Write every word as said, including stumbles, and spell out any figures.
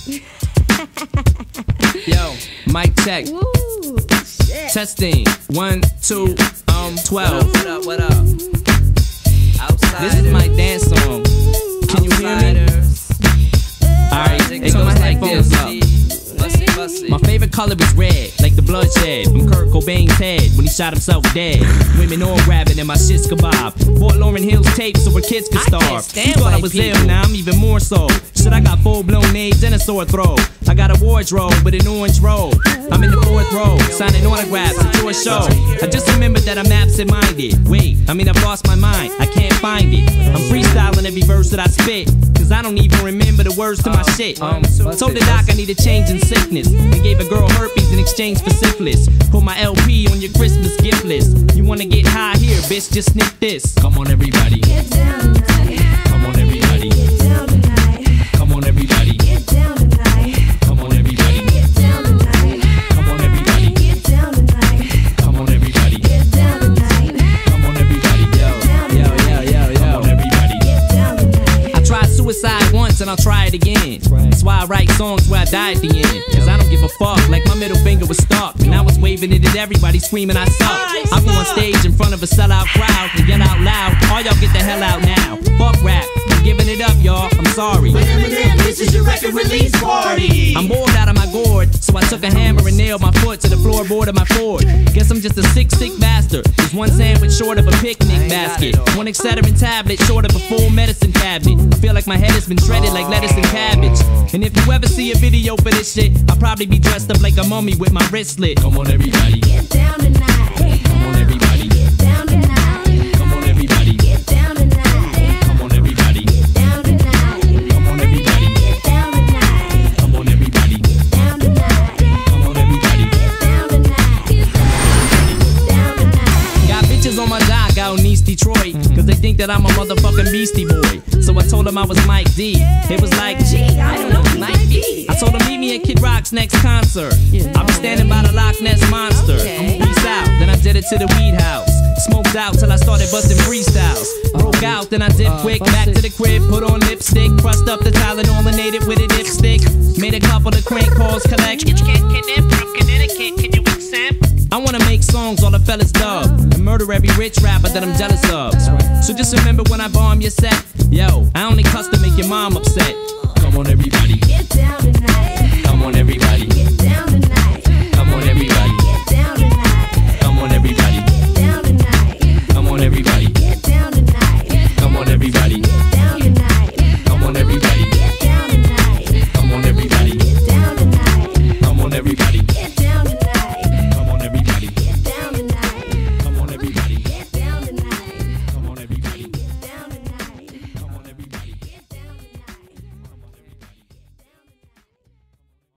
Yo, mic check. Woo, shit. Testing. One, two, um, twelve. What up, what up? Outsiders. This is my dance song. Can you hear me? Alright, it goes like this. Bussy, bussy. My favorite color is red, like the bloodshed from Kurt Cobain's head when he shot himself dead. Women all grabbing and my shit's kebab. Bought Lauryn Hill's tape so her kids could starve. I can't stand You thought I white was people. ill, now I'm even more so. Shit, I got full-blown AIDS and a sore throat. I got a wardrobe with an orange robe. I'm in the fourth row, signing autographs at your show. I just remembered that I'm absent-minded. Wait, I mean I've lost my mind, I can't find it. I'm freestyling every verse that I spit, cause I don't even remember the words to my shit. Um, told the doc I need a change in sickness, and gave a girl herpes in exchange for syphilis. Put my L P on your Christmas gift list. You wanna get high here, bitch, just sniff this. Come on everybody, Get down tonight. come on everybody, Get down tonight. come on everybody, Get down tonight. come on everybody, Get down tonight. come on everybody, Get down tonight. come on everybody, Get down tonight. come on everybody, yo, yo, yo, yo, yo, come on everybody. Get down tonight. I tried suicide once and I'll try it again. That's why I write songs where I die at the end. Cause I don't give a fuck, like my middle finger was stuck. And I was waving it at everybody screaming I suck. I go on stage in front of a sellout crowd and yell out loud, all y'all get the hell out now. Fuck rap, I'm giving it up y'all, I'm sorry. This is your record release party. I'm bored out of my gourd, so I took a hammer and nailed my foot to the floorboard of my Ford. Guess I'm just a sick, sick bastard. There's one sandwich short of a picnic basket, one Excedrin tablet short of a full medicine cabinet. I feel like my head has been shredded like lettuce and cabbage. And if you ever see a video for this shit, I'll probably be dressed up like a mummy with my wrist slit. Come on everybody, Get down tonight. come on everybody, Get down tonight. come on everybody, Get down tonight. come on everybody, Get down tonight. come on everybody, Get down tonight. come on everybody, Get down tonight. come on everybody. Get down tonight. Get down tonight. Got bitches on my dock out in East Detroit, cause they think that I'm a motherfucking Beastie Boy. So I told them I was Mike D. It was like, gee, I don't know who Mike D. I told them meet me at Kid Rock's next concert. I'll be standing by the Loch Ness Monster. I'm peace out, then I did it to the weed house. Smoked out till I started busting freestyles. Broke out, then I did quick. Back to the crib, put on lipstick. Crushed up the Tylenol and ate it with a dipstick. Made a couple of crank calls collect. Can from Connecticut, can you accept? I wanna make songs all the fellas dub and murder every rich rapper that I'm jealous of. So just remember when I bomb your set, yo, I only cuss to make your mom upset. Come on, everybody.